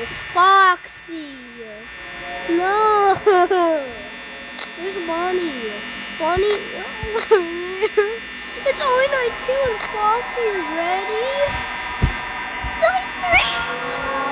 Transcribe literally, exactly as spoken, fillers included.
Foxy. No. Where's Bonnie? Bonnie. It's only night two and Foxy's ready. It's night three.